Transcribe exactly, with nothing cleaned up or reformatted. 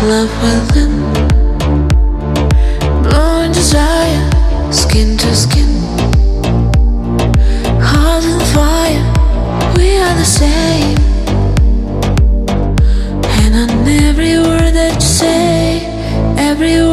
love within, blowing desire, skin to skin, heart and fire, we are the same. And on every word that you say, every